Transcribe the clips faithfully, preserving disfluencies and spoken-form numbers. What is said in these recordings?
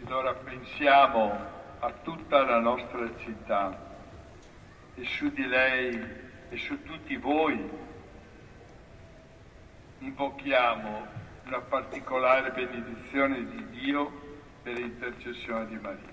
Allora pensiamo a tutta la nostra città e su di lei e su tutti voi invochiamo una particolare benedizione di Dio per l'intercessione di Maria.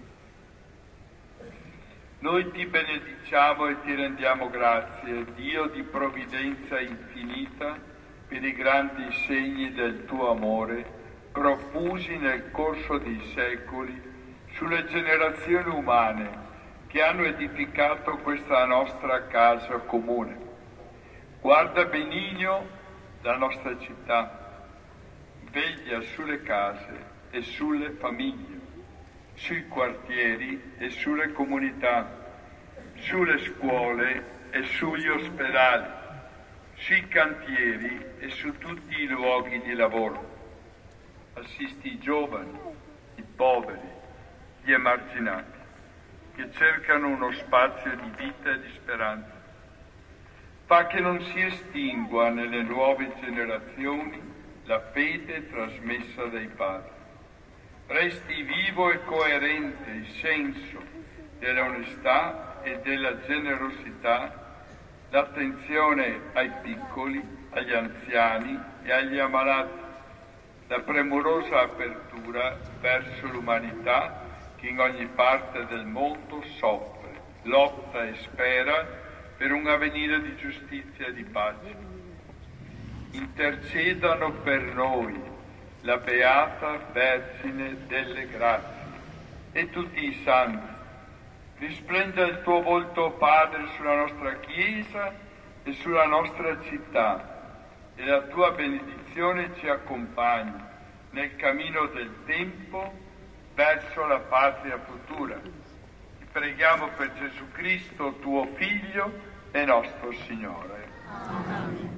Noi ti benediciamo e ti rendiamo grazie, Dio di provvidenza infinita, per i grandi segni del tuo amore profusi nel corso dei secoli sulle generazioni umane che hanno edificato questa nostra casa comune. Guarda benigno la nostra città, veglia sulle case e sulle famiglie, sui quartieri e sulle comunità, sulle scuole e sugli ospedali, sui cantieri e su tutti i luoghi di lavoro. Assisti i giovani, i poveri, gli emarginati, che cercano uno spazio di vita e di speranza. Fa che non si estingua nelle nuove generazioni la fede trasmessa dai padri. Resti vivo e coerente il senso dell'onestà e della generosità, l'attenzione ai piccoli, agli anziani e agli ammalati, la premurosa apertura verso l'umanità che in ogni parte del mondo soffre, lotta e spera per un avvenire di giustizia e di pace. Intercedano per noi la Beata Vergine delle Grazie e tutti i santi. Risplenda il tuo volto, Padre, sulla nostra Chiesa e sulla nostra città, e la tua benedizione ci accompagni nel cammino del tempo verso la patria futura. Ti preghiamo per Gesù Cristo, tuo Figlio e nostro Signore. Amen.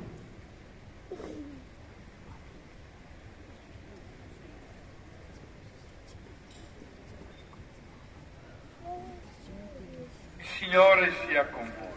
Il Signore sia con voi.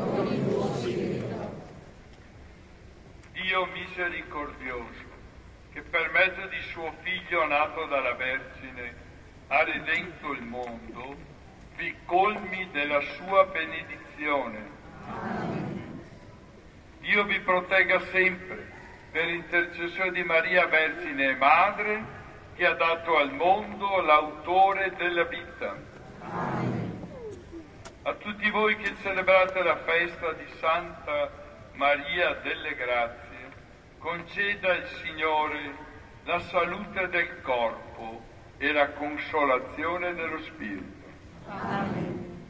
Dio misericordioso, che per mezzo di suo Figlio nato dalla Vergine ha redento il mondo, vi colmi della sua benedizione. Amen. Dio vi protegga sempre per intercessione di Maria Vergine e Madre, che ha dato al mondo l'autore della vita. Amen. A tutti voi che celebrate la festa di Santa Maria delle Grazie, conceda il Signore la salute del corpo e la consolazione dello spirito. Amen.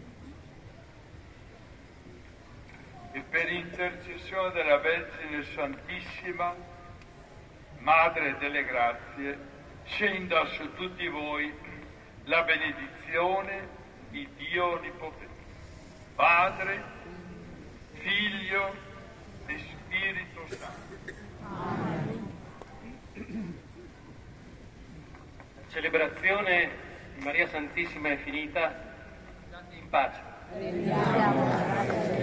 E per intercessione della Vergine Santissima, Madre delle Grazie, scenda su tutti voi la benedizione di Dio Onnipotente, Padre, Figlio e Spirito Santo. Amen. Celebrazione di Maria Santissima è finita. Andate in pace. Rendiamo grazie.